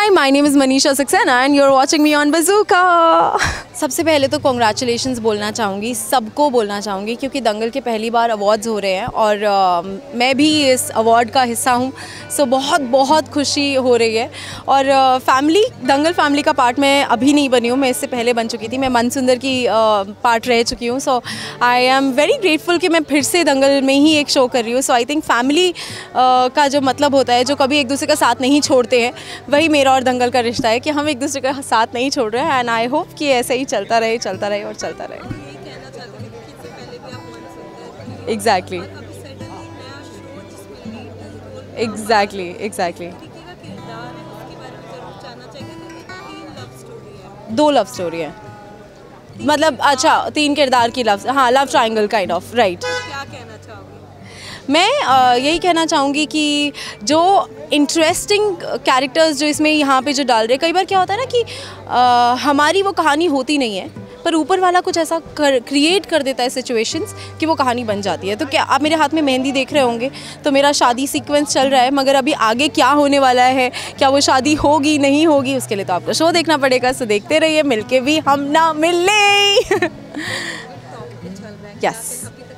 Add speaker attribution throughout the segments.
Speaker 1: Hi, my name is Manisha Saxena and you're watching me on Bazooka. सबसे पहले तो congratulations बोलना चाहूँगी, सबको बोलना चाहूँगी क्योंकि दंगल के पहली बार अवार्ड्स हो रहे हैं और मैं भी इस अवार्ड का हिस्सा हूँ। सो बहुत बहुत खुशी हो रही है और फैमिली दंगल फैमिली का पार्ट मैं अभी नहीं बनी हूँ, मैं इससे पहले बन चुकी थी। मैं मनसुंदर की पार्ट रह चुकी हूँ। So I am very grateful कि मैं फिर से दंगल में ही एक शो कर रही हूँ। सो आई थिंक फैमिली का जो मतलब होता है, जो कभी एक दूसरे का साथ नहीं छोड़ते हैं, वही मेरा और दंगल का रिश्ता है कि हम एक दूसरे का साथ नहीं छोड़ रहे हैं। एंड आई होप कि ऐसे ही चलता रहे और चलता रहे। एग्जैक्टली दो लव स्टोरी है, मतलब अच्छा 3 किरदार की लव, हाँ love triangle kind of, right.
Speaker 2: क्या कहना चाहोगे?
Speaker 1: मैं यही कहना चाहूँगी कि जो इंटरेस्टिंग कैरेक्टर्स जो इसमें यहाँ पे जो डाल रहे, कई बार क्या होता है ना कि हमारी वो कहानी होती नहीं है, पर ऊपर वाला कुछ ऐसा क्रिएट कर देता है सिचुएशंस कि वो कहानी बन जाती है। तो क्या आप मेरे हाथ में मेहंदी देख रहे होंगे, तो मेरा शादी सीक्वेंस चल रहा है, मगर अभी आगे क्या होने वाला है, क्या वो शादी होगी नहीं होगी, उसके लिए तो आपको शो देखना पड़ेगा। सो देखते रहिए, मिलके भी हम ना मिले। Yes,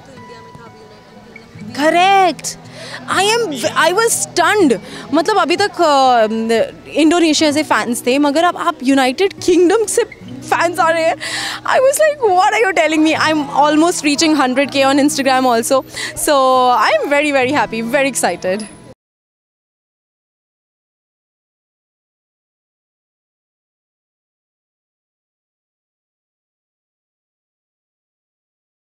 Speaker 1: correct. I was stunned, मतलब अभी तक इंडोनेशिया से फैंस थे, मगर अब आप यूनाइटेड किंगडम से फैंस आ रहे हैं। I was like what are you telling me? I am almost reaching 100K on Instagram also, so I am very very happy, very excited.